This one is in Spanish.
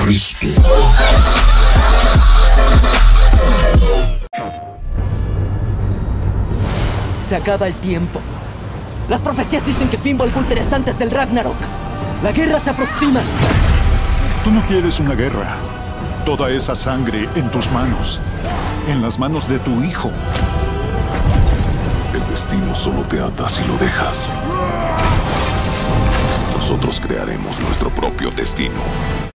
Cristo. Se acaba el tiempo. Las profecías dicen que Fimbul volverá antes del Ragnarok. La guerra se aproxima. Tú no quieres una guerra. Toda esa sangre en tus manos. En las manos de tu hijo. El destino solo te ata si lo dejas. Nosotros crearemos nuestro propio destino.